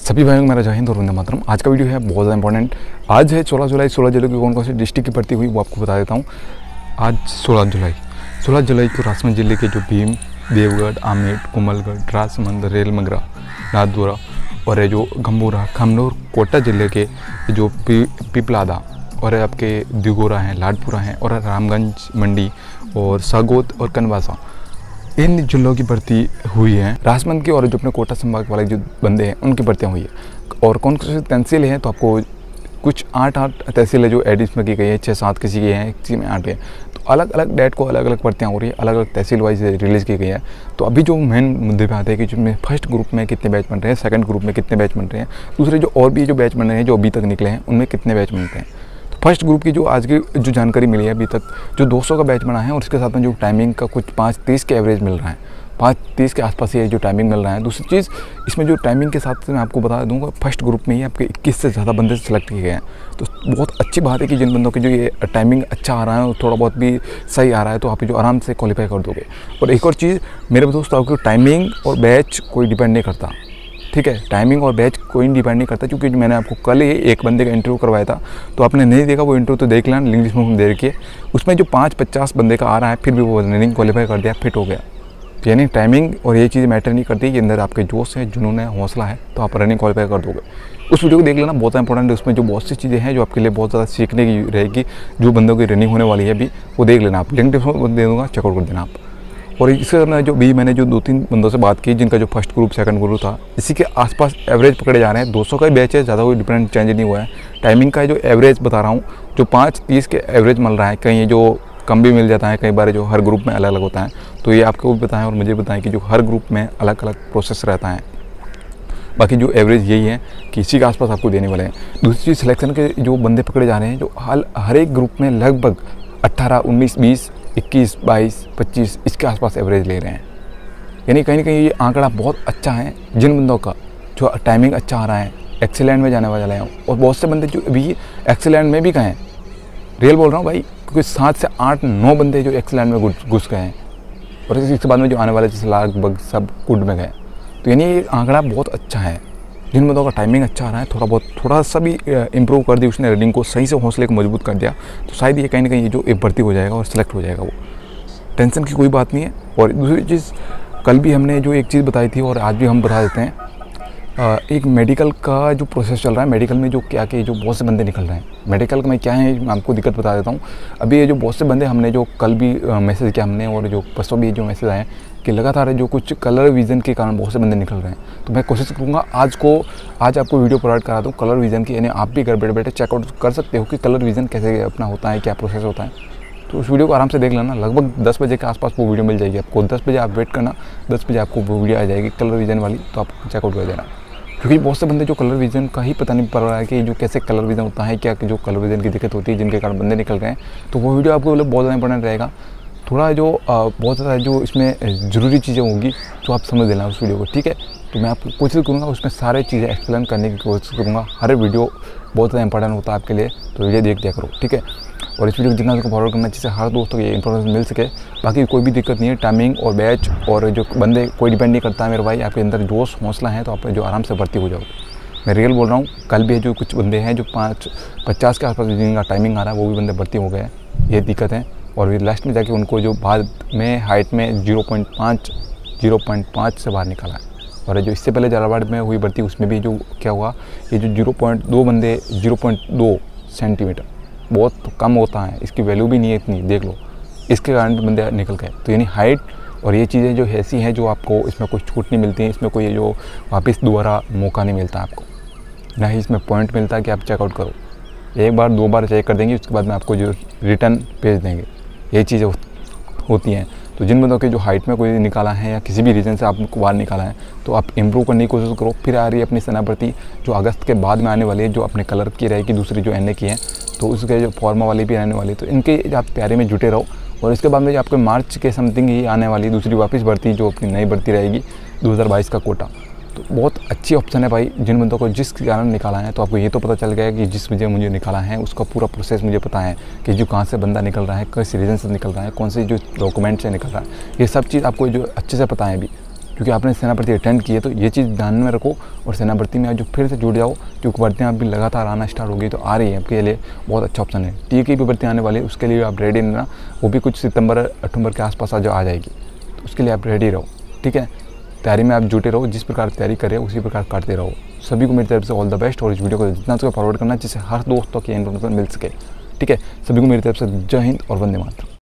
सभी भाइयों को मेरा जय हिंद और वंदे मातरम। आज का वीडियो है बहुत ज़्यादा इंपॉर्टेंट। आज है 16 जुलाई। 16 जुलाई की कौन कौन सी डिस्ट्रिक्ट की भर्ती हुई वो आपको बता देता हूँ। आज 16 जुलाई को राजसमंद जिले के जो भीम, देवगढ़, आमेर, कुंभलगढ़, राजसमंद, रेलमंगरा, नाथद्वारा और है जो गंबोरा, खमनोर, कोटा जिले के जो पिपलादा और आपके दिगोरा हैं, लाडपुरा हैं और रामगंज, मंडी और सागौत और कनवासा, इन जिलों की भर्ती हुई है। राजसमंद की और जो अपने कोटा संभाग वाले जो बंदे हैं उनकी भर्तियाँ हुई है। और कौन कौन सी तहसील हैं तो आपको कुछ 8 तहसील है जो एडिट में की गई है, 6-7 किसी की है, किसी में 8 है। तो अलग अलग डेट को अलग अलग भर्तियाँ हो रही है, अलग अलग तहसील वाइज रिलीज़ की गई है। तो अभी जो मेन मुद्दे पे आते हैं कि जिसमें फर्स्ट ग्रुप में कितने बैच बन रहे हैं, सेकंड ग्रुप में कितने बैच बन रहे हैं, दूसरे जो और भी जो बैच बन रहे हैं जो अभी तक निकले हैं उनमें कितने बैच बनते हैं। फर्स्ट ग्रुप की जो आज की जो जानकारी मिली है अभी तक जो 200 का बैच बना है और उसके साथ में जो टाइमिंग का कुछ 5:30 के एवरेज मिल रहा है, 5:30 के आसपास ये जो टाइमिंग मिल रहा है। दूसरी चीज़ इसमें जो टाइमिंग के साथ मैं आपको बता दूंगा, फर्स्ट ग्रुप में ही आपके 21 से ज़्यादा बंदे सेलेक्ट किए गए हैं। तो बहुत अच्छी बात है कि जिन बंदों की जो ये टाइमिंग अच्छा आ रहा है और थोड़ा बहुत भी सही आ रहा है तो आप जो आराम से क्वालिफाई कर दोगे। और एक और चीज़ मेरे दोस्तों, आपकी टाइमिंग और बैच कोई डिपेंड नहीं करता, ठीक है। टाइमिंग और बैच कोई डिपेंड नहीं करता, क्योंकि मैंने आपको कल ही एक बंदे का इंटरव्यू करवाया था। तो आपने नहीं देखा वो इंटरव्यू तो देख लेना, लिंक डिस्क्रिप्शन में दे रखी है। उसमें जो 5-50 बंदे का आ रहा है फिर भी वो रनिंग क्वालिफाई कर दिया, फिट हो गया। तो यानी टाइमिंग और ये चीज़ मैटर नहीं करती कि अंदर आपके जोश है, जुनून है, हौसला है तो आप रनिंग क्वालिफाई कर दोगे। उस वीडियो को देख लेना, बहुत इंपॉर्टेंट है। उसमें जो बहुत सी चीज़ें हैं जो आपके लिए बहुत ज़्यादा सीखने की रहेगी, जो बंदों की रनिंग होने वाली है अभी वो देख लेना आप, लिंक डिस्क्रिप्शन दे दूँगा, चेकआउट कर देना आप। और इसके अंदर जो भी मैंने जो 2-3 बंदों से बात की जिनका जो फर्स्ट ग्रुप सेकंड ग्रुप था, इसी के आसपास एवरेज पकड़े जा रहे हैं। 200 का ही बैच है, ज़्यादा कोई डिफरेंट चेंज नहीं हुआ है। टाइमिंग का जो एवरेज बता रहा हूँ, जो 5:30 के एवरेज मिल रहा है, कहीं जो कम भी मिल जाता है, कई बार जो हर ग्रुप में अलग अलग होता है। तो ये आपको भी बताएं और मुझे बताएं कि जो हर ग्रुप में अलग अलग प्रोसेस रहता है। बाकी जो एवरेज यही है कि इसी के आसपास आपको देने वाले हैं। दूसरी चीज़, सिलेक्शन के जो बंदे पकड़े जा रहे हैं, जो हर एक ग्रुप में लगभग 18, 19, 20, 21, 22, 25 इसके आसपास एवरेज ले रहे हैं। यानी कहीं ना कहीं ये आंकड़ा बहुत अच्छा है जिन बंदों का जो टाइमिंग अच्छा आ रहा है, एक्सीलेंट में जाने वाले हैं। और बहुत से बंदे जो अभी एक्सीलेंट में भी गए हैं, रियल बोल रहा हूँ भाई, क्योंकि 7 से 8-9 बंदे जो एक्सीलेंट में घुस गए हैं और इसके बाद में जो आने वाले जैसे लगभग सब गुड में गए। तो यानी ये आंकड़ा बहुत अच्छा है। जिन बंदों का टाइमिंग अच्छा आ रहा है, थोड़ा सा भी इंप्रूव कर दी उसने, रनिंग को सही से, हौसले को मजबूत कर दिया, तो शायद ये कहीं ना कहीं ये जो भर्ती हो जाएगा और सिलेक्ट हो जाएगा। वो टेंशन की कोई बात नहीं है। और दूसरी चीज़, कल भी हमने जो एक चीज़ बताई थी और आज भी हम बता देते हैं, एक मेडिकल का जो प्रोसेस चल रहा है। मेडिकल में जो क्या कि जो बहुत से बंदे निकल रहे हैं, मेडिकल में क्या है मैं आपको दिक्कत बता देता हूँ। अभी ये जो बहुत से बंदे हमने जो कल भी मैसेज किया हमने और जो परसों भी जो मैसेज आए कि लगातार जो कुछ कलर विज़न के कारण बहुत से बंदे निकल रहे हैं। तो मैं कोशिश करूँगा आज आपको वीडियो प्रोवाइड करा दूँ कलर विज़न की, यानी आप भी घर बैठे बैठे चेकआउट कर सकते हो कि कलर विज़न कैसे अपना होता है, क्या प्रोसेस होता है। तो उस वीडियो को आराम से देख लेना। लगभग 10 बजे के आसपास वो वीडियो मिल जाएगी आपको। 10 बजे आप वेट करना, 10 बजे आपको वो वीडियो आ जाएगी कलर विज़न वाली, तो आप चेकआउट कर देना। क्योंकि बहुत से बंदे जो कलर विज़न का ही पता नहीं पड़ रहा है कि जो कैसे कलर विज़न होता है, क्या जो कलर विज़न की दिक्कत होती है जिनके कारण बंदे निकल गए हैं, तो वो वीडियो आपको बहुत ज़्यादा इंपॉर्टेंट रहेगा। थोड़ा जो बहुत ज़्यादा जो इसमें ज़रूरी चीज़ें होंगी तो आप समझ लेना उस वीडियो को, ठीक है। तो मैं आपको कोशिश करूँगा उसमें सारी चीज़ें एक्सप्लेन करने की कोशिश करूँगा। हर वीडियो बहुत ज़्यादा इंपॉर्टेंट होता है आपके लिए, तो वीडियो देख दिया करो, ठीक है। और इस वीडियो को जितना उसको फॉरवर्ड करना जिससे हर दोस्तों को ये इन्फॉर्मेशन मिल सके। बाकी कोई भी दिक्कत नहीं है, टाइमिंग और बैच और जो बंदे कोई डिपेंड नहीं करता है मेरे भाई। आपके अंदर जोश हौसला है तो आप जो आराम से भर्ती हो जाओगे। मैं रियल बोल रहा हूँ। कल भी जो कुछ बंदे हैं जो 50 के आसपास जिनका टाइमिंग आ रहा है वो भी बंदे भर्ती हो गए हैं। ये दिक्कत है। और फिर लास्ट में जाके उनको जो बाद में हाइट में 0.5 से बाहर निकाला है। और जो इससे पहले झालावाड़ में हुई भर्ती उसमें भी जो क्या हुआ, ये जो 0.2 बंदे 0.2 सेंटीमीटर बहुत कम होता है, इसकी वैल्यू भी नहीं है इतनी, देख लो। इसके कारण भी बंदे निकल गए। तो यानी हाइट और ये चीज़ें जो ऐसी हैं जो आपको इसमें कोई छूट नहीं मिलती है, इसमें कोई जो वापस दोबारा मौका नहीं मिलता आपको, ना ही इसमें पॉइंट मिलता है कि आप चेकआउट करो। एक बार 2 बार चेक कर देंगे, उसके बाद में आपको जो रिटर्न भेज देंगे। ये चीज़ें होती हैं। तो जिन बंदों के जो हाइट में कोई निकाला है या किसी भी रीज़न से आपको बाहर निकाला है तो आप इम्प्रूव करने की कोशिश करो। फिर आ रही है अपनी सेना भर्ती जो अगस्त के बाद में आने वाली है, जो अपने कलर की रहेगी, दूसरी जो एनए की है, तो उसके जो फॉर्मा वाली भी आने वाली है। तो इनके आप तैयारी में जुटे रहो। और इसके बाद में जो आपके मार्च के समथिंग ही आने वाली दूसरी वापस भर्ती जो अपनी नई भर्ती रहेगी 2022 का कोटा, तो बहुत अच्छी ऑप्शन है भाई। जिन बंदों को जिस कारण निकाला है तो आपको ये तो पता चल गया कि जिस वजह मुझे निकाला है उसका पूरा प्रोसेस मुझे पता है कि जो कहाँ से बंदा निकल रहा है, किस रीज़न से निकल रहा है, कौन से जो डॉक्यूमेंट से निकल रहा है, ये सब चीज़ आपको जो अच्छे से पता है अभी। क्योंकि आपने सेना भर्ती अटेंड की है, तो ये चीज़ ध्यान में रखो और सेना भर्ती में आज जो फिर से जुड़ जाओ, क्योंकि भर्तियाँ अभी लगातार आना स्टार्ट हो गई, तो आ रही है आपके लिए बहुत अच्छा ऑप्शन है। टीए की भी भर्ती आने वाली है, उसके लिए आप रेडी रहना, वो भी कुछ सितंबर अक्टूबर के आसपास आ जाएगी, तो उसके लिए आप रेडी रहो, ठीक है। तैयारी में आप जुटे रहो, जिस प्रकार तैयारी करें उसी प्रकार करते रहो। सभी को मेरी तरफ से ऑल द बेस्ट, और इस वीडियो को जितना से फॉरवर्ड करना जिससे हर दोस्तों की इन्फॉर्मेशन मिल सके, ठीक है। सभी को मेरी तरफ से जय हिंद और वंदे मातरम।